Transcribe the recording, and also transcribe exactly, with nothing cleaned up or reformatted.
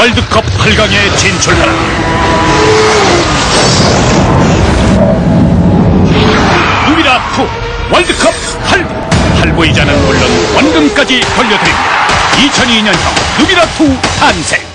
월드컵 팔 강에 진출하라. 누비라투 월드컵 팔 부. 할부이자는 물론 원금까지 돌려드립니다. 이천이 년형 누비라투 탄생.